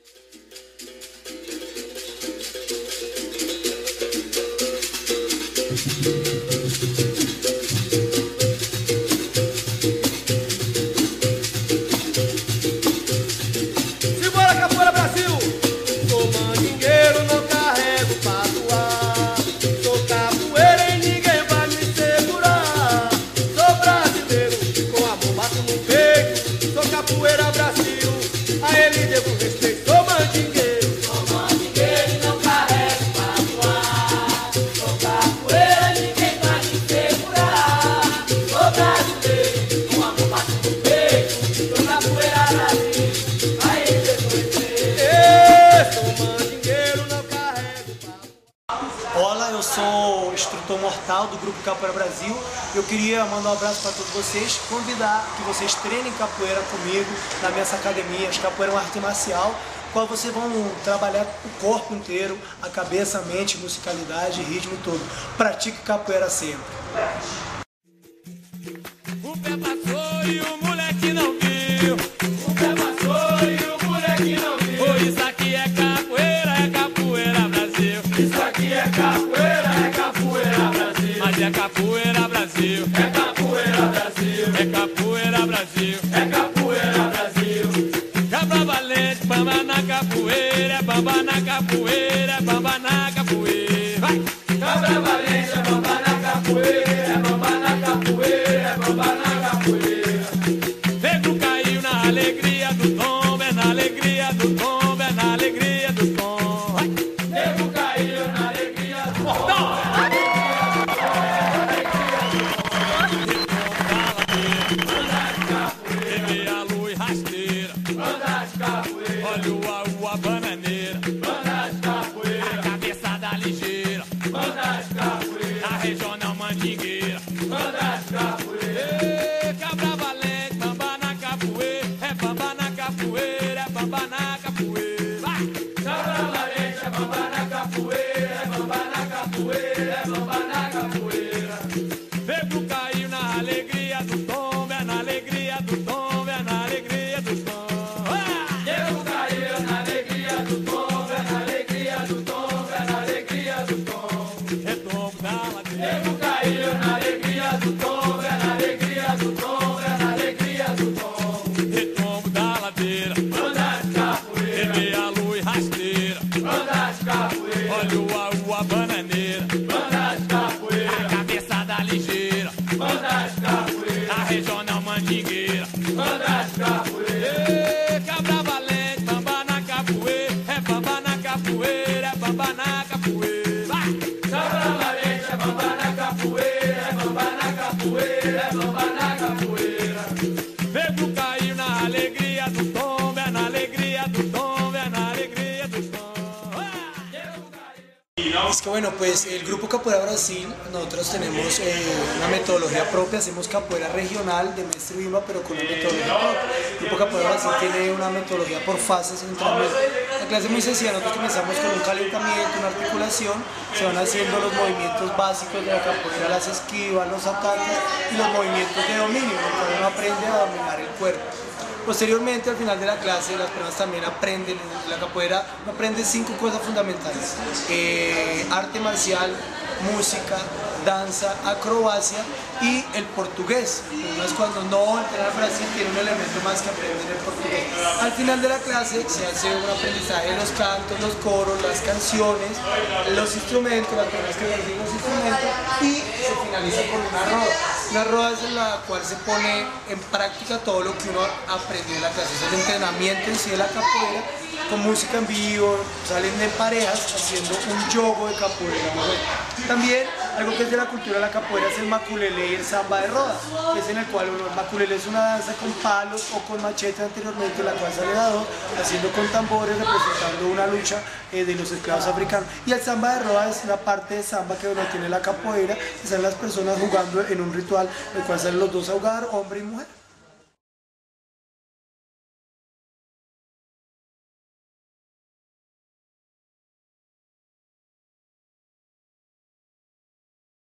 Simbora, Capoeira Brasil! Sou mandingueiro, não carrego patuá. Sou capoeira e ninguém vai me segurar. Sou brasileiro, com amor bato no peito. Sou Capoeira Brasil, a ele devo respeito. Sou mandingueiro e não carrego patuá. Sou capoeira e ninguém vai me segurar. Sou brasileiro, com amor bato no peito. Sou Capoeira Brasil, a ele devo respeito. Sou mandingueiro, não carrego patuá. Olá, eu sou o instrutor mortal do Grupo Capoeira Brasil. Eu queria mandar um abraço para todos vocês, convidar que vocês treinem capoeira comigo na minha academia. A capoeira é uma arte marcial, qual vocês vão trabalhar o corpo inteiro, a cabeça, a mente, musicalidade, ritmo e tudo. Pratique capoeira sempre. O pé passou e o moleque não viu. O pé passou e o moleque não viu. Oh, isso aqui é Capoeira Brasil. Isso aqui é Capoeira Brasil. Mas é Capoeira Brasil. É Capoeira Brasil. É Capoeira Brasil. É Capoeira Brasil. Cabra valente, bamba na capoeira. É bamba na capoeira. É bamba na capoeira. Vai! Cabra valente, é bamba na capoeira. É bamba na capoeira. É bamba na capoeira. Negro caiu na alegria do tom. É na alegria do tom. É na alegria do tom. Vai! Negro caiu na alegria do tom. Olha o a bananeira, banda de capoeira, a cabeçada ligeira, banda de capoeira, a regional mandingueira, banda de capoeira, cabra valente, bamba na capoeira, é bamba na capoeira, é bamba na capoeira, vai! Cabra valente, é bamba na capoeira, é bamba na capoeira, é bamba na capoeira. Negro caiu na alegria do tom, é na alegria do tom, é na alegria do tom. Nego caiu na alegria do tom, é na alegria do tom, é na alegria do tom. Retombo da ladeira, banda de capoeira, meia lua e rasteira, banda de capoeira. Olha a bananeira, banda de capoeira, a cabeçada ligeira, banda de capoeira, a regional mandingueira, banda de capoeira. Cabra valente, bamba na capoeira, é bamba na capoeira, é bamba na capoeira. Vai! Cabra valente, é bamba na capoeira, é bamba na capoeira, é bamba na capoeira. Negro caiu na alegria do tom, é na alegria do tom, é na alegria do tom. Es que bueno, pues el Grupo Capoeira Brasil, nosotros tenemos una metodología propia, hacemos capoeira regional de mestre bimba, pero con una metodología propia. El Grupo Capoeira Brasil tiene una metodología por fases, la clase es muy sencilla, nosotros comenzamos con un calentamiento, una articulación, se van haciendo los movimientos básicos de la capoeira, las esquivas, los ataques y los movimientos de dominio, en el cual uno aprende a dominar el cuerpo. Posteriormente, al final de la clase, las personas también aprenden, en la capoeira uno aprende 5 cosas fundamentales: arte marcial, música, danza, acrobacia y el portugués. Entonces, cuando no entrena al Brasil, tiene un elemento más que aprender el portugués. Al final de la clase se hace un aprendizaje de los cantos, los coros, las canciones, los instrumentos, las personas que reciben los instrumentos, y se finaliza con una roda. Una roda es en la cual se pone en práctica todo lo que uno aprendió en la clase. Es el entrenamiento en sí de la capoeira, con música en vivo, salen de parejas haciendo un yogo de capoeira. También algo que es de la cultura de la capoeira es el maculelé y el samba de roda, que es en el cual el maculelé es una danza con palos o con machetes anteriormente, en la cual sale a dos, haciendo con tambores, representando una lucha de los esclavos africanos. Y el samba de roda es una parte de samba que tiene la capoeira, que salen las personas jugando en un ritual, en el cual salen los dos a jugar, hombre y mujer.